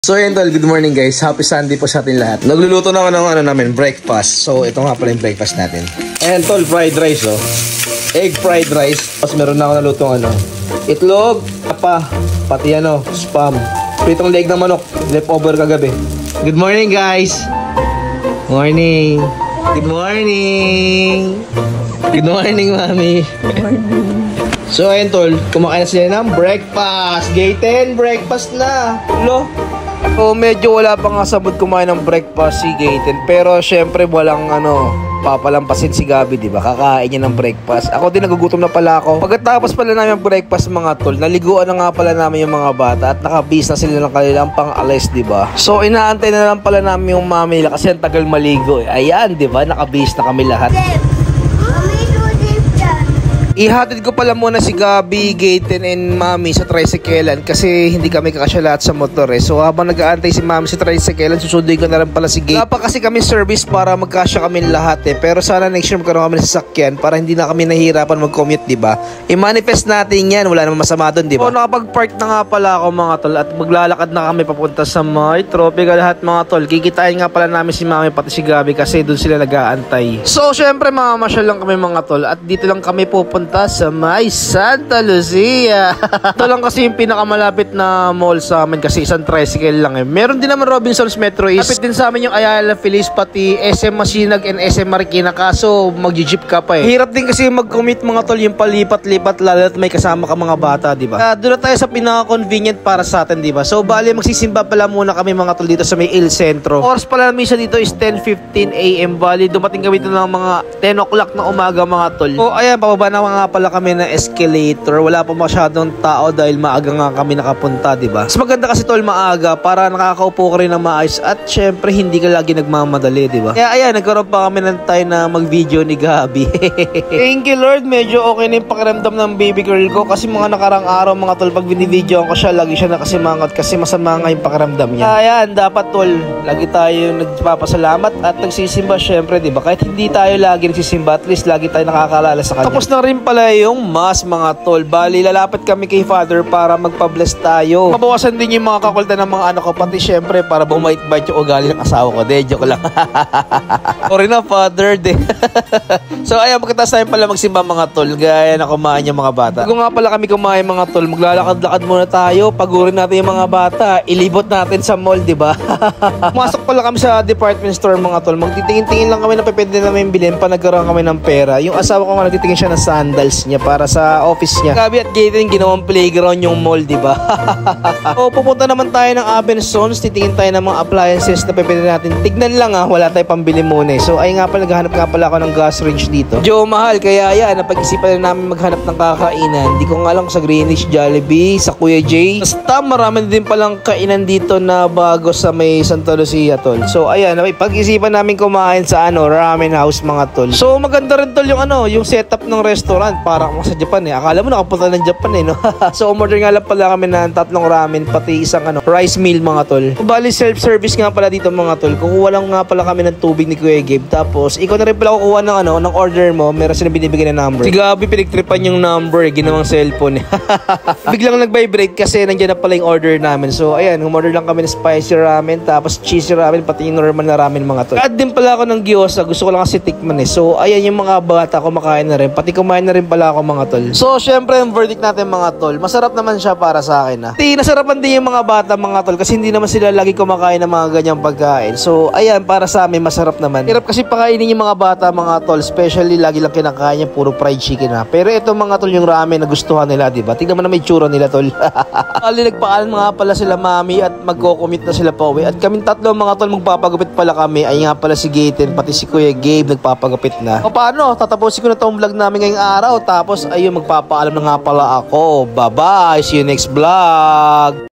So yun tol, good morning guys. Happy Sunday po sa atin lahat. Nagluluto na ako ng namin, breakfast. So ito nga pala yung breakfast natin. And tol, fried rice oh. Egg fried rice. Tapos meron na ako nalutong itlog, pati spam. Pritong leg ng manok, leftover kagabi. Good morning guys. Morning. Good morning. Good morning mami. Good morning. So ayun tol, kumakain na sila ng breakfast. Gayten, breakfast na. Hello. So medyo wala pa nga sa mood kumain ng breakfast si Gayten. Pero syempre walang papalampasin si Gabi, di ba? Kakain niya ng breakfast. Ako din nagugutom na pala ako. Pagkatapos pala namin ang breakfast mga tol, naliguan na nga pala namin yung mga bata at nakabis na sila ng kanilang pang-alis, di ba? So inaantay na lang pala namin yung mami nila kasi ang tagal maligo. Ayan, di ba? Nakabis na kami lahat. Ihatid ko pala muna si Gabi, Gayten, and Mami sa tricyclean kasi hindi kami kakasya lahat sa motor eh. So habang nag-aantay si Mami sa tricyclean, susunduin ko na rin pala si Gayten. Wala pa kasi kami service para magkasya kami lahat eh. Pero sana next year magkaroon kami ng sasakyan para hindi na kami nahihirapan mag-commute, diba? I-manifest natin yan, wala namang masama doon, diba? So nakapag-park na nga pala ako mga tol at maglalakad na kami papunta sa may tropical lahat mga tol. Kikitain nga pala namin si Mami pati si Gabi kasi doon sila nag-aantay. So syempre mamamasyal lang kami mga tol at dito lang kami pupunta sa may Santa Lucia. Ito lang kasi yung pinakamalapit na mall sa amin kasi isang tricycle lang eh. Meron din naman Robinsons Metro East. Lapit din sa amin yung Ayala Feliz pati SM Masinag and SM Marikina kaso mag-jeep ka pa eh. Hirap din kasi mag-commute mga tol yung palipat-lipat lalo at may kasama ka mga bata, di ba? Doon na tayo sa pinaka-convenient para sa atin, di ba? So bali magsisimba pala muna kami mga tol dito sa may Il Centro. Oras pala misa dito is 10:15 AM. Bali dumating kami dito ng mga 10 o'clock na umaga mga tol. So ayan, pababa na nga pala kami ng escalator. Wala pa masyadong tao dahil maaga nga kami nakapunta, diba? Mas maganda kasi tol maaga para nakakaupo ka rin ng maayos at syempre hindi ka lagi nagmamadali, diba? Kaya ayan, nagkaroon pa kami ng time na mag-video ni Gabi. Thank you Lord, medyo okay na yung pakiramdam ng baby girl ko kasi mga nakarang araw mga tol pag binibidyoan ko siya, lagi siya nakasimangot kasi masama nga yung pakiramdam niya. Ayan, dapat tol, lagi tayo nagpapasalamat at nagsisimba syempre, diba? Kahit hindi tayo lagi nagsisimba, at least lagi tayo nakakaalala sa kanya. Tapos na rin pala yung mas mga tol. Bali, lalapit kami kay Father para magpa-bless tayo. Mabawasan din yung mga kakultan ng mga anak ko. Pati syempre, para bumait-bait yung ugali ng asawa ko. De, joke lang. Sorry na, Father. De. So, ayan, pagkatapos tayo pala magsimba mga tol. Gaya na kumain yung mga bata. Kung nga pala kami kumain mga tol, maglalakad-lakad muna tayo. Pagurin natin yung mga bata. Ilibot natin sa mall, diba? Masok pala kami sa department store mga tol. Magtitingin-tingin lang kami na pwede namin bilhin pa nagkaroon kami ng pera. Yung asawa ko nga nagtitingin siya ng sandals niya para sa office niya. Gabi at Gayten ginawang playground yung mall, diba? O pupunta naman tayo ng Abensones, titingin tayo ng mga appliances na pwede natin. Tignan lang wala tayong pambili muna eh. So ay nga pala, naghahanap nga pala ako ng gas range dito. Medyo mahal, kaya yan, napag-isipan na namin maghanap ng kakainan. Hindi ko nga lang sa Greenwich, Jollibee, sa Kuya J. Basta marami din palang kainan dito na bago sa may Santa Lucia, tol. So ayan, pag-isipan namin kumain sa ramen house mga tol. So maganda rin tol yung setup ng restaurant. Parang sa Japan eh. Akala mo nakapunta ng Japan eh, no? So umorder nga lang pala kami ng 3 ramen pati isang rice meal mga tol. Bali self-service nga pala dito mga tol. Kukuha lang nga pala kami ng tubig ni Kuya Gabe. Tapos ikaw na rin pala kukuha ng order mo. Meron sila binibigyan na number. Si Gabi pinagtripan yung number eh. Ginawang cellphone eh. Biglang nag-vibrate kasi nandiyan na pala yung order namin. So ayan, umorder lang kami ng spicy ramen tapos cheesy ramen pati yung normal na ramen mga tol. Add din pala ako ng gyoza. Gusto ko lang kasi tikman eh. So ayan yung mga bata kumakain na rin. Pati kumain na rin pala ako mga tol. So syempre ang verdict natin mga tol, masarap naman siya para sa akin nasarapan din yung mga bata mga tol kasi hindi naman sila lagi kumakain ng mga ganyang pagkain. So ayan, para sa amin masarap naman. Hirap kasi pakainin yung mga bata mga tol, especially lagi lang kinakain niya puro fried chicken Pero ito mga tol yung ramen na gustuhan nila, diba? Tignan mo na may tsura nila tol. Bali nagpaalam nga pala sila mami at magko-commit na sila pa uwi. At kaming tatlo mga tol magpapagupit pala kami. Ay nga pala si Gayten pati si Kuya Gabe nagpapagupit na. O paano? Tatapusin ko na tong vlog namin ngayong araw tapos ayun magpapaalam na nga pala ako. Bye-bye. See you next vlog.